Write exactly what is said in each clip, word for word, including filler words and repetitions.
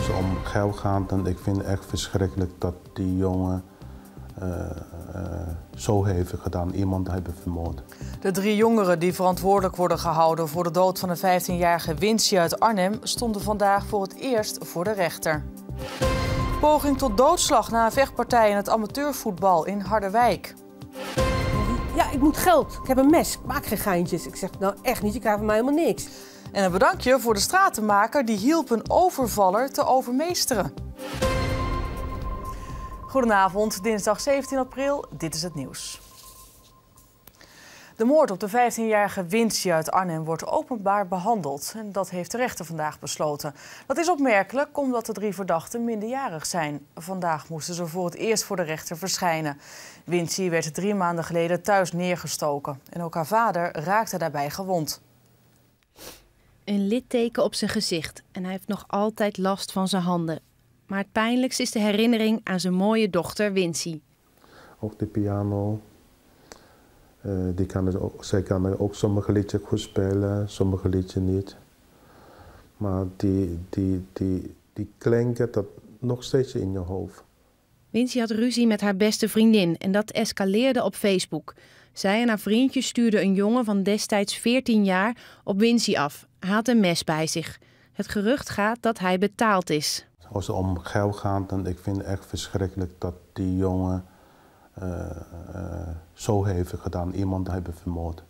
Als het om geld gaat, dan ik vind het echt verschrikkelijk dat die jongen uh, uh, zo heeft gedaan, iemand hebben vermoord. De drie jongeren die verantwoordelijk worden gehouden voor de dood van de vijftienjarige Wincy uit Arnhem stonden vandaag voor het eerst voor de rechter. Poging tot doodslag na een vechtpartij in het amateurvoetbal in Harderwijk. Ja, ik moet geld. Ik heb een mes. Ik maak geen geintjes. Ik zeg, nou echt niet, je krijgt van mij helemaal niks. En een bedankje voor de stratenmaker die hielp een overvaller te overmeesteren. Goedenavond, dinsdag zeventien april. Dit is het nieuws. De moord op de vijftienjarige Wincy uit Arnhem wordt openbaar behandeld. En dat heeft de rechter vandaag besloten. Dat is opmerkelijk omdat de drie verdachten minderjarig zijn. Vandaag moesten ze voor het eerst voor de rechter verschijnen. Wincy werd drie maanden geleden thuis neergestoken. En ook haar vader raakte daarbij gewond. Een litteken op zijn gezicht en hij heeft nog altijd last van zijn handen. Maar het pijnlijkste is de herinnering aan zijn mooie dochter Wincy. Ook de piano. Uh, die kan het ook, zij kan ook sommige liedjes goed spelen, sommige liedjes niet. Maar die, die, die, die klinken dat nog steeds in je hoofd. Wincy had ruzie met haar beste vriendin en dat escaleerde op Facebook. Zij en haar vriendje stuurden een jongen van destijds veertien jaar op Wincy af. Hij had een mes bij zich. Het gerucht gaat dat hij betaald is. Als het om geld gaat, dan ik vind het echt verschrikkelijk dat die jongen uh, uh, zo heeft gedaan, iemand hebben vermoord.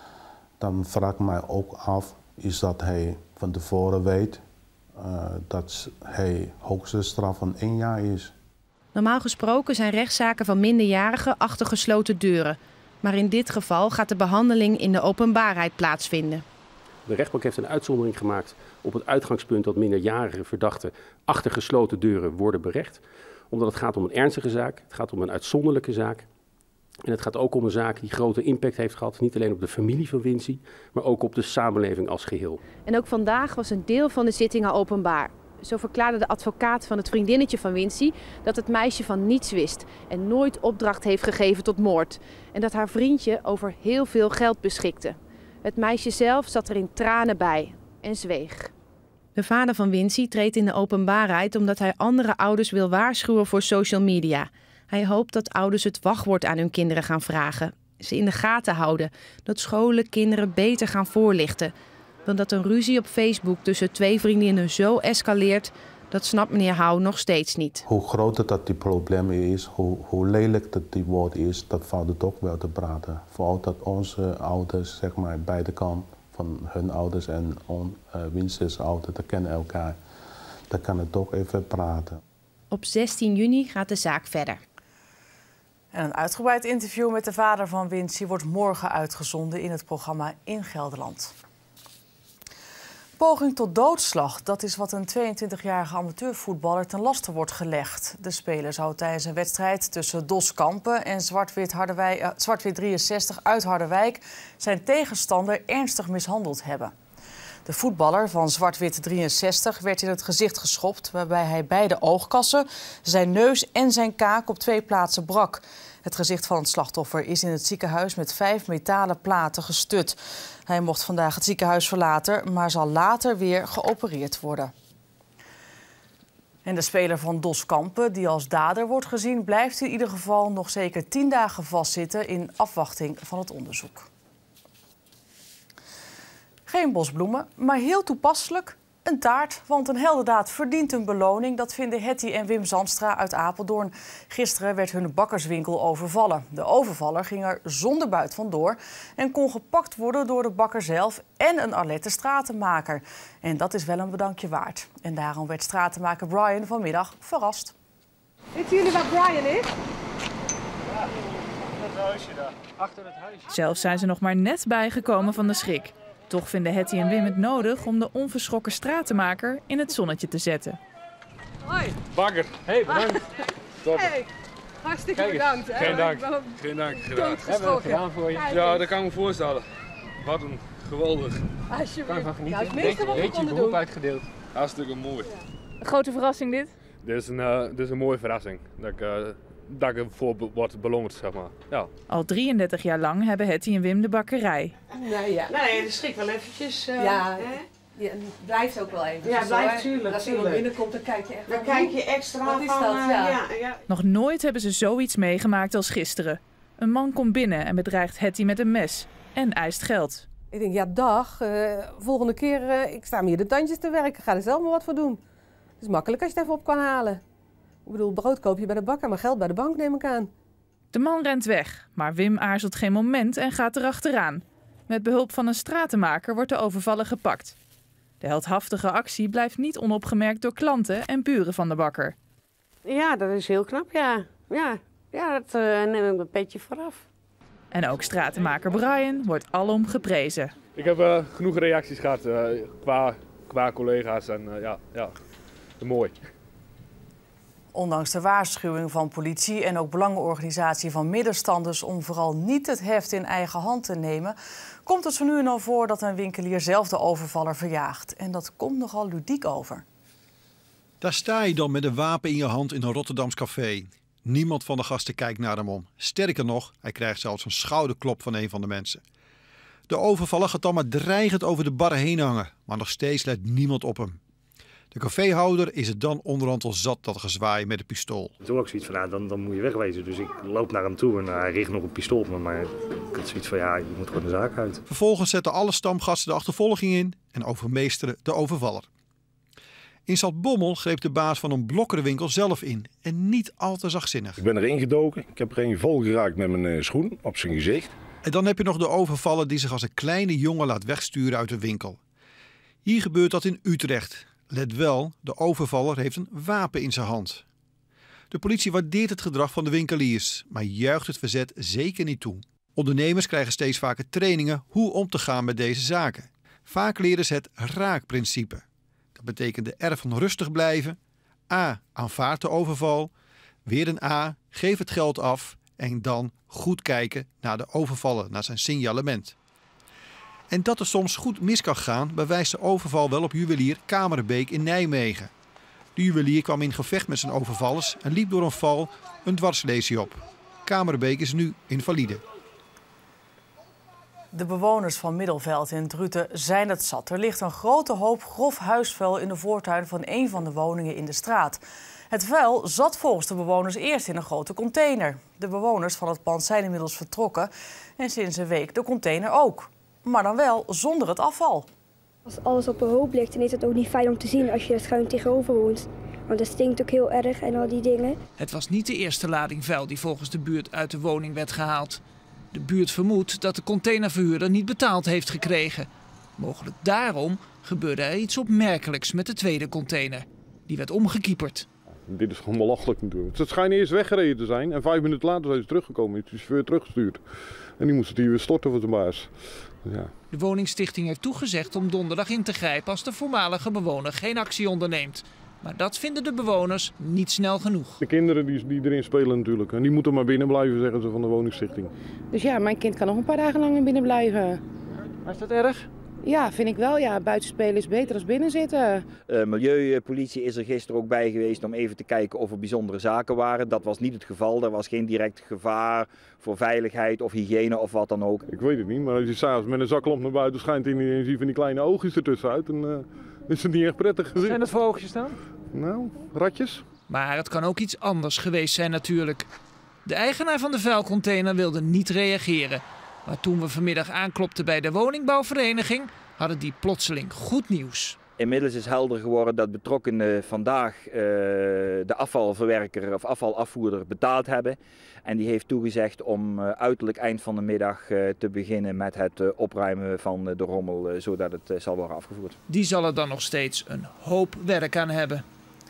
Dan vraag ik mij ook af, is dat hij van tevoren weet uh, dat hij hoogste straf van één jaar is. Normaal gesproken zijn rechtszaken van minderjarigen achter gesloten deuren. Maar in dit geval gaat de behandeling in de openbaarheid plaatsvinden. De rechtbank heeft een uitzondering gemaakt op het uitgangspunt dat minderjarige verdachten achter gesloten deuren worden berecht. Omdat het gaat om een ernstige zaak, het gaat om een uitzonderlijke zaak. En het gaat ook om een zaak die grote impact heeft gehad, niet alleen op de familie van Wincy, maar ook op de samenleving als geheel. En ook vandaag was een deel van de zitting al openbaar. Zo verklaarde de advocaat van het vriendinnetje van Wincy dat het meisje van niets wist en nooit opdracht heeft gegeven tot moord. En dat haar vriendje over heel veel geld beschikte. Het meisje zelf zat er in tranen bij en zweeg. De vader van Wincy treedt in de openbaarheid omdat hij andere ouders wil waarschuwen voor social media. Hij hoopt dat ouders het wachtwoord aan hun kinderen gaan vragen. Ze in de gaten houden. Dat scholen kinderen beter gaan voorlichten. Want dat een ruzie op Facebook tussen twee vriendinnen zo escaleert, dat snapt meneer Houw nog steeds niet. Hoe groter dat die probleem is, hoe, hoe lelijk dat die woord is, dat valt het ook wel te praten. Vooral dat onze ouders, zeg maar, beide kanten van hun ouders en on, uh, Wincy's ouders, dat kennen elkaar. Dan kan het ook even praten. Op zestien juni gaat de zaak verder. En een uitgebreid interview met de vader van Wincy wordt morgen uitgezonden in het programma In Gelderland. Poging tot doodslag, dat is wat een tweeëntwintigjarige amateurvoetballer ten laste wordt gelegd. De speler zou tijdens een wedstrijd tussen Dos Kampen en Zwart-Wit uh, Zwart-Wit drieënzestig uit Harderwijk zijn tegenstander ernstig mishandeld hebben. De voetballer van Zwart-Wit drieënzestig werd in het gezicht geschopt, waarbij hij beide oogkassen, zijn neus en zijn kaak op twee plaatsen brak. Het gezicht van het slachtoffer is in het ziekenhuis met vijf metalen platen gestut. Hij mocht vandaag het ziekenhuis verlaten, maar zal later weer geopereerd worden. En de speler van Dos Kampen, die als dader wordt gezien, blijft in ieder geval nog zeker tien dagen vastzitten in afwachting van het onderzoek. Geen bosbloemen, maar heel toepasselijk een taart. Want een heldendaad verdient een beloning. Dat vinden Hetty en Wim Zandstra uit Apeldoorn. Gisteren werd hun bakkerswinkel overvallen. De overvaller ging er zonder buit vandoor en kon gepakt worden door de bakker zelf en een alerte stratenmaker. En dat is wel een bedankje waard. En daarom werd stratenmaker Brian vanmiddag verrast. Weten jullie waar Brian is? Ja, achter het huisje daar. Achter het huisje. Zelf zijn ze nog maar net bijgekomen van de schrik. Toch vinden Hetty en Wim het nodig om de onverschrokken stratenmaker in het zonnetje te zetten. Hoi. Bakker. Hey, bedankt. Top. Hey, hartstikke bedankt. Hè? Geen dank. Geen dank. Gedaan. Hebben we het gedaan voor je? Ja, dat kan ik me voorstellen. Wat een geweldig. Alsjeblieft. Kan je van genieten? Ja, het meeste wat we Beetje konden beroep doen. uitgedeeld. Hartstikke mooi. Een grote verrassing dit? Dit is een, uh, dit is een mooie verrassing. Dat ik, uh, dat ik ervoor be wordt beloond, zeg maar. Ja. Al drieëndertig jaar lang hebben Hetty en Wim de bakkerij. Nee, ja. Nee, dat schrik wel eventjes. Uh, Ja, hè? Ja, en het blijft ook wel even. Ja, zo, blijft, hè. tuurlijk, Als iemand tuurlijk. binnenkomt, dan kijk je echt Dan van, kijk je extra wat is van, dat? uh, Ja. ja, ja. Nog nooit hebben ze zoiets meegemaakt als gisteren. Een man komt binnen en bedreigt Hetty met een mes en eist geld. Ik denk, ja dag, uh, volgende keer, uh, ik sta me hier de tandjes te werken, ga er zelf maar wat voor doen. Het is makkelijk als je het even op kan halen. Ik bedoel, brood koop je bij de bakker, maar geld bij de bank neem ik aan. De man rent weg, maar Wim aarzelt geen moment en gaat erachteraan. Met behulp van een stratenmaker wordt de overvaller gepakt. De heldhaftige actie blijft niet onopgemerkt door klanten en buren van de bakker. Ja, dat is heel knap, ja. Ja, ja dat uh, neem ik mijn petje vooraf. En ook stratenmaker Brian wordt alom geprezen. Ik heb uh, genoeg reacties gehad uh, qua, qua collega's en uh, ja, ja, mooi. Ondanks de waarschuwing van politie en ook belangenorganisatie van middenstanders om vooral niet het heft in eigen hand te nemen, komt het zo nu en dan voor dat een winkelier zelf de overvaller verjaagt. En dat komt nogal ludiek over. Daar sta je dan met een wapen in je hand in een Rotterdams café. Niemand van de gasten kijkt naar hem om. Sterker nog, hij krijgt zelfs een schouderklop van een van de mensen. De overvaller gaat dan maar dreigend over de bar heen hangen, maar nog steeds let niemand op hem. De caféhouder is het dan onderhand al zat dat gezwaai met een pistool. Toen ook zoiets van, ja, dan, dan moet je wegwezen. Dus ik loop naar hem toe en hij richt nog een pistool op me. Maar ik had zoiets van, ja, je moet gewoon de zaak uit. Vervolgens zetten alle stamgasten de achtervolging in en overmeesteren de overvaller. In Zaltbommel greep de baas van een blokkerenwinkel zelf in en niet al te zachtzinnig. Ik ben erin gedoken, ik heb er een vol geraakt met mijn uh, schoen op zijn gezicht. En dan heb je nog de overvaller die zich als een kleine jongen laat wegsturen uit de winkel. Hier gebeurt dat in Utrecht. Let wel, de overvaller heeft een wapen in zijn hand. De politie waardeert het gedrag van de winkeliers, maar juicht het verzet zeker niet toe. Ondernemers krijgen steeds vaker trainingen hoe om te gaan met deze zaken. Vaak leren ze het raakprincipe. Dat betekent de R van rustig blijven. A. Aanvaard de overval. Weer een A. Geef het geld af. En dan goed kijken naar de overvaller, naar zijn signalement. En dat er soms goed mis kan gaan, bewijst de overval wel op juwelier Kamerbeek in Nijmegen. De juwelier kwam in gevecht met zijn overvallers en liep door een val een dwarslesie op. Kamerbeek is nu invalide. De bewoners van Middelveld in Druten zijn het zat. Er ligt een grote hoop grof huisvuil in de voortuin van een van de woningen in de straat. Het vuil zat volgens de bewoners eerst in een grote container. De bewoners van het pand zijn inmiddels vertrokken en sinds een week de container ook. Maar dan wel zonder het afval. Als alles op een hoop ligt, dan is het ook niet fijn om te zien als je er schuin tegenover woont. Want het stinkt ook heel erg en al die dingen. Het was niet de eerste lading vuil die volgens de buurt uit de woning werd gehaald. De buurt vermoedt dat de containerverhuurder niet betaald heeft gekregen. Mogelijk daarom gebeurde er iets opmerkelijks met de tweede container. Die werd omgekieperd. Dit is gewoon belachelijk natuurlijk. Ze schijnen eerst weggereden te zijn en vijf minuten later zijn ze teruggekomen. Is de chauffeur teruggestuurd. En die moest het hier weer storten voor zijn baas. Ja. De woningstichting heeft toegezegd om donderdag in te grijpen als de voormalige bewoner geen actie onderneemt. Maar dat vinden de bewoners niet snel genoeg. De kinderen die, die erin spelen natuurlijk. En die moeten maar binnen blijven, zeggen ze van de woningstichting. Dus ja, mijn kind kan nog een paar dagen lang binnen blijven. Maar is dat erg? Ja, vind ik wel. Ja, buiten spelen is beter dan binnen zitten. Uh, milieupolitie is er gisteren ook bij geweest om even te kijken of er bijzondere zaken waren. Dat was niet het geval. Er was geen direct gevaar voor veiligheid of hygiëne of wat dan ook. Ik weet het niet, maar als je s'avonds met een zaklamp naar buiten schijnt en je ziet van die kleine oogjes ertussenuit, dan uh, is het niet echt prettig gezien. Zijn dat voor oogjes dan? Nou, ratjes. Maar het kan ook iets anders geweest zijn natuurlijk. De eigenaar van de vuilcontainer wilde niet reageren. Maar toen we vanmiddag aanklopten bij de woningbouwvereniging, hadden die plotseling goed nieuws. Inmiddels is helder geworden dat betrokkenen vandaag uh, de afvalverwerker of afvalafvoerder betaald hebben. En die heeft toegezegd om uh, uiterlijk eind van de middag uh, te beginnen met het uh, opruimen van uh, de rommel, uh, zodat het uh, zal worden afgevoerd. Die zal er dan nog steeds een hoop werk aan hebben.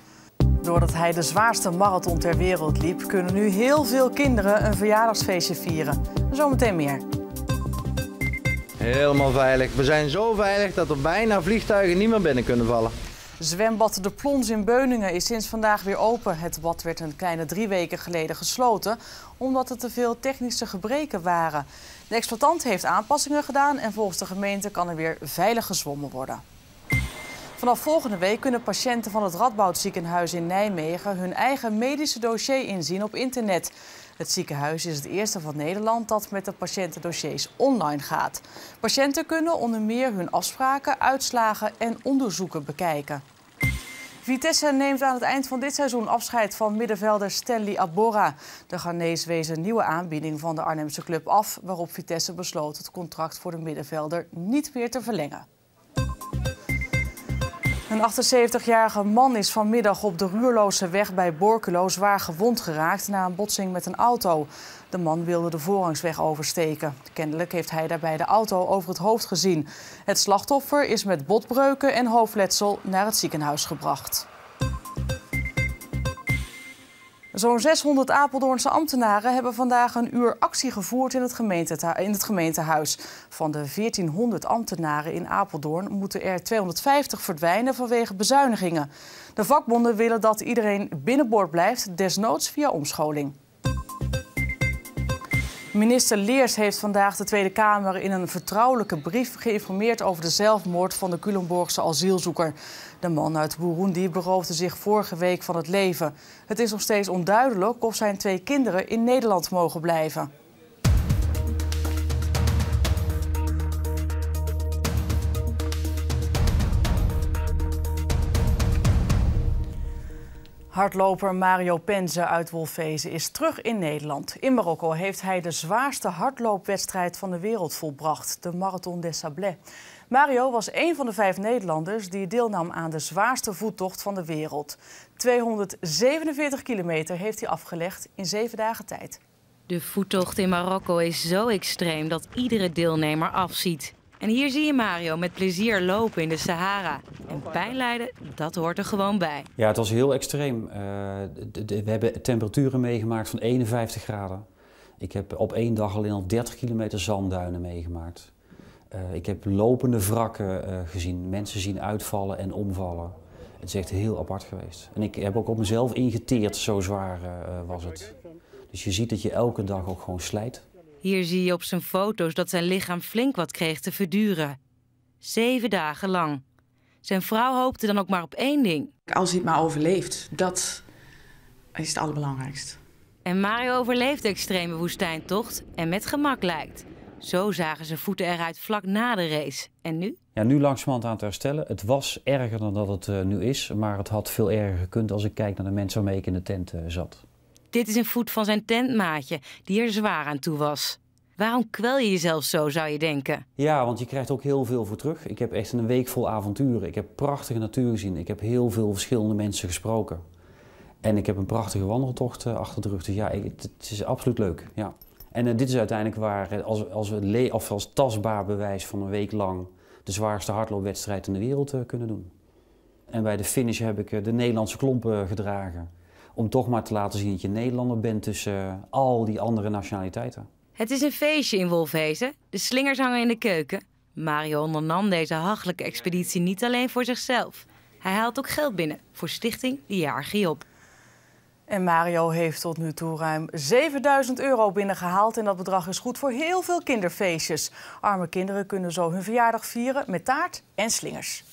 Doordat hij de zwaarste marathon ter wereld liep, kunnen nu heel veel kinderen een verjaardagsfeestje vieren. Zometeen meer. Helemaal veilig. We zijn zo veilig dat er bijna vliegtuigen niet meer binnen kunnen vallen. Zwembad De Plons in Beuningen is sinds vandaag weer open. Het bad werd een kleine drie weken geleden gesloten, omdat er te veel technische gebreken waren. De exploitant heeft aanpassingen gedaan en volgens de gemeente kan er weer veilig gezwommen worden. Vanaf volgende week kunnen patiënten van het Radboud ziekenhuis in Nijmegen hun eigen medische dossier inzien op internet. Het ziekenhuis is het eerste van Nederland dat met de patiëntendossiers online gaat. Patiënten kunnen onder meer hun afspraken, uitslagen en onderzoeken bekijken. Vitesse neemt aan het eind van dit seizoen afscheid van middenvelder Stanley Abora. De Ghanese wees een nieuwe aanbieding van de Arnhemse club af, waarop Vitesse besloot het contract voor de middenvelder niet meer te verlengen. Een achtenzeventigjarige man is vanmiddag op de Ruurlose weg bij Borculo zwaar gewond geraakt na een botsing met een auto. De man wilde de voorrangsweg oversteken. Kennelijk heeft hij daarbij de auto over het hoofd gezien. Het slachtoffer is met botbreuken en hoofdletsel naar het ziekenhuis gebracht. Zo'n zeshonderd Apeldoornse ambtenaren hebben vandaag een uur actie gevoerd in het, gemeente, in het gemeentehuis. Van de veertienhonderd ambtenaren in Apeldoorn moeten er tweehonderdvijftig verdwijnen vanwege bezuinigingen. De vakbonden willen dat iedereen binnenboord blijft, desnoods via omscholing. Minister Leers heeft vandaag de Tweede Kamer in een vertrouwelijke brief geïnformeerd over de zelfmoord van de Culemborgse asielzoeker. De man uit Burundi beroofde zich vorige week van het leven. Het is nog steeds onduidelijk of zijn twee kinderen in Nederland mogen blijven. Hardloper Mario Penze uit Wolfezen is terug in Nederland. In Marokko heeft hij de zwaarste hardloopwedstrijd van de wereld volbracht, de Marathon des Sablés. Mario was een van de vijf Nederlanders die deelnam aan de zwaarste voettocht van de wereld. tweehonderdzevenenveertig kilometer heeft hij afgelegd in zeven dagen tijd. De voettocht in Marokko is zo extreem dat iedere deelnemer afziet. En hier zie je Mario met plezier lopen in de Sahara. En pijn lijden, dat hoort er gewoon bij. Ja, het was heel extreem. Uh, de, de, we hebben temperaturen meegemaakt van eenenvijftig graden. Ik heb op één dag alleen al dertig kilometer zandduinen meegemaakt. Uh, ik heb lopende wrakken uh, gezien, mensen zien uitvallen en omvallen. Het is echt heel apart geweest. En ik heb ook op mezelf ingeteerd, zo zwaar uh, was het. Dus je ziet dat je elke dag ook gewoon slijt. Hier zie je op zijn foto's dat zijn lichaam flink wat kreeg te verduren. Zeven dagen lang. Zijn vrouw hoopte dan ook maar op één ding. Als hij het maar overleeft, dat is het allerbelangrijkste. En Mario overleeft de extreme woestijntocht en met gemak lijkt. Zo zagen zijn voeten eruit vlak na de race. En nu? Ja, nu langzamerhand aan het herstellen. Het was erger dan dat het uh, nu is, maar het had veel erger gekund als ik kijk naar de mensen waarmee ik in de tent uh, zat. Dit is een voet van zijn tentmaatje, die er zwaar aan toe was. Waarom kwel je jezelf zo, zou je denken? Ja, want je krijgt ook heel veel voor terug. Ik heb echt een week vol avonturen. Ik heb prachtige natuur gezien. Ik heb heel veel verschillende mensen gesproken. En ik heb een prachtige wandeltocht uh, achter de rug. Dus ja, het, het is absoluut leuk. Ja. En uh, dit is uiteindelijk waar, uh, als, als we le- of als tastbaar bewijs van een week lang de zwaarste hardloopwedstrijd in de wereld uh, kunnen doen. En bij de finish heb ik uh, de Nederlandse klompen uh, gedragen. Om toch maar te laten zien dat je Nederlander bent tussen uh, al die andere nationaliteiten. Het is een feestje in Wolfezen. De slingers hangen in de keuken. Mario ondernam deze hachelijke expeditie niet alleen voor zichzelf. Hij haalt ook geld binnen voor stichting De Jager Op. En Mario heeft tot nu toe ruim zevenduizend euro binnengehaald. En dat bedrag is goed voor heel veel kinderfeestjes. Arme kinderen kunnen zo hun verjaardag vieren met taart en slingers.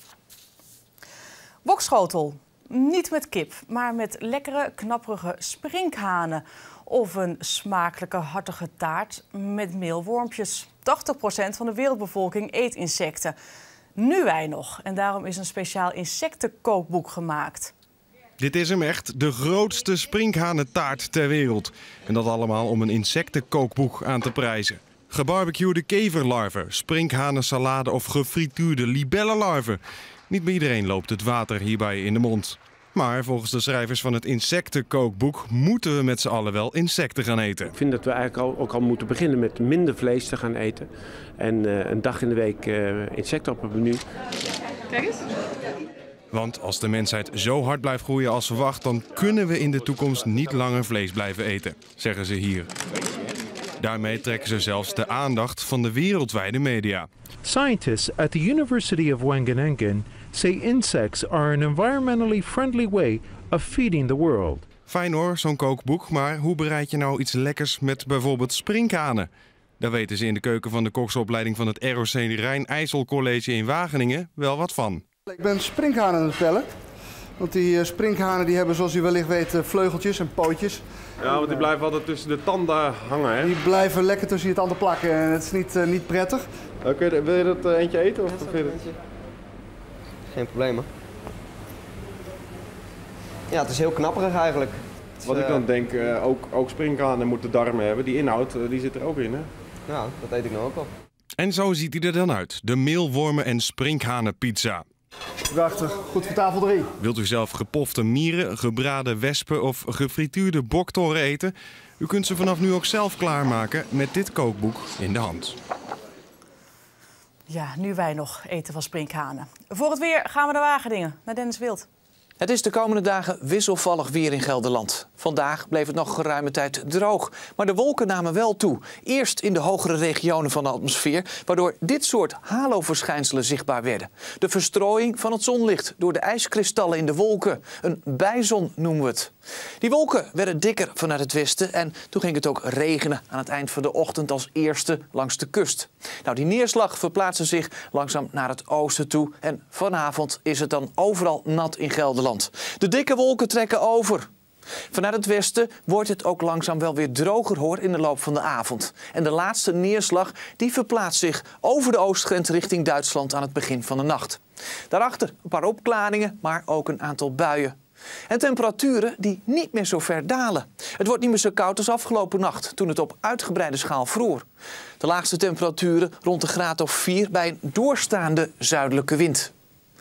Bokschotel. Niet met kip, maar met lekkere, knapperige sprinkhanen. Of een smakelijke, hartige taart met meelwormpjes. tachtig procent van de wereldbevolking eet insecten. Nu wij nog. En daarom is een speciaal insectenkookboek gemaakt. Dit is hem echt, de grootste sprinkhanentaart ter wereld. En dat allemaal om een insectenkookboek aan te prijzen. Gebarbecuede keverlarven, sprinkhanensalade of gefrituurde libellenlarven. Niet bij iedereen loopt het water hierbij in de mond. Maar volgens de schrijvers van het insectenkookboek moeten we met z'n allen wel insecten gaan eten. Ik vind dat we eigenlijk al, ook al moeten beginnen met minder vlees te gaan eten. En uh, een dag in de week uh, insecten op het menu. Kijk eens. Want als de mensheid zo hard blijft groeien als verwacht, dan kunnen we in de toekomst niet langer vlees blijven eten, zeggen ze hier. Daarmee trekken ze zelfs de aandacht van de wereldwijde media. Scientists at the University of Wageningen say insects are an environmentally friendly way of feeding the world. Fijn hoor, zo'n kookboek, maar hoe bereid je nou iets lekkers met bijvoorbeeld sprinkhanen? Daar weten ze in de keuken van de koksopleiding van het R O C Rijn-IJssel College in Wageningen wel wat van. Ik ben sprinkhanen aan het pellen. Want die uh, sprinkhanen die hebben, zoals u wellicht weet, uh, vleugeltjes en pootjes. Ja, want die blijven altijd tussen de tanden hangen, hè? Die blijven lekker tussen je tanden plakken en het is niet, uh, niet prettig. Oké, okay, wil je dat uh, eentje eten? Of ja, je... Geen probleem, hoor. Ja, het is heel knapperig eigenlijk. Wat ik dan denk, uh, ook, ook sprinkhanen moeten darmen hebben. Die inhoud, uh, die zit er ook in, hè? Ja, dat eet ik nou ook op. En zo ziet hij er dan uit. De meelwormen en sprinkhanenpizza. Prachtig. Goed voor tafel drie. Wilt u zelf gepofte mieren, gebraden wespen of gefrituurde boktoren eten? U kunt ze vanaf nu ook zelf klaarmaken met dit kookboek in de hand. Ja, nu wij nog eten van sprinkhanen. Voor het weer gaan we naar Wageningen, naar Dennis Wild. Het is de komende dagen wisselvallig weer in Gelderland. Vandaag bleef het nog geruime tijd droog, maar de wolken namen wel toe. Eerst in de hogere regionen van de atmosfeer, waardoor dit soort haloverschijnselen zichtbaar werden. De verstrooiing van het zonlicht door de ijskristallen in de wolken. Een bijzon noemen we het. Die wolken werden dikker vanuit het westen en toen ging het ook regenen aan het eind van de ochtend als eerste langs de kust. Nou, die neerslag verplaatste zich langzaam naar het oosten toe en vanavond is het dan overal nat in Gelderland. De dikke wolken trekken over. Vanuit het westen wordt het ook langzaam wel weer droger hoor in de loop van de avond. En de laatste neerslag die verplaatst zich over de oostgrens richting Duitsland aan het begin van de nacht. Daarachter een paar opklaringen, maar ook een aantal buien. En temperaturen die niet meer zo ver dalen. Het wordt niet meer zo koud als afgelopen nacht, toen het op uitgebreide schaal vroor. De laagste temperaturen rond de graad of vier bij een doorstaande zuidelijke wind.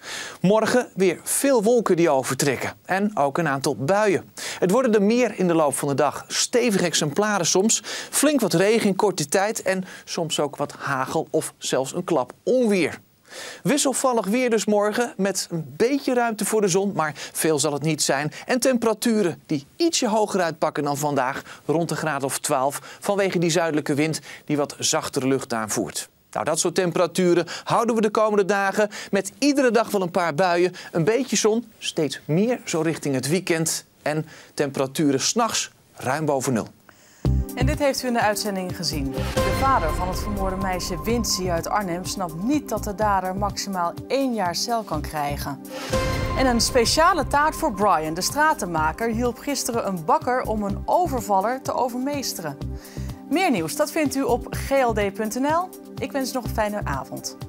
Morgen weer veel wolken die overtrekken en ook een aantal buien. Het worden er meer in de loop van de dag. Stevige exemplaren soms, flink wat regen in korte tijd en soms ook wat hagel of zelfs een klap onweer. Wisselvallig weer dus morgen met een beetje ruimte voor de zon, maar veel zal het niet zijn. En temperaturen die ietsje hoger uitpakken dan vandaag, rond de graad of twaalf, vanwege die zuidelijke wind die wat zachtere lucht aanvoert. Nou, dat soort temperaturen houden we de komende dagen met iedere dag wel een paar buien. Een beetje zon, steeds meer zo richting het weekend en temperaturen 's nachts ruim boven nul. En dit heeft u in de uitzending gezien. De vader van het vermoorde meisje Wincy uit Arnhem snapt niet dat de dader maximaal één jaar cel kan krijgen. En een speciale taart voor Brian, de stratenmaker, hielp gisteren een bakker om een overvaller te overmeesteren. Meer nieuws, dat vindt u op g l d punt n l. Ik wens u nog een fijne avond.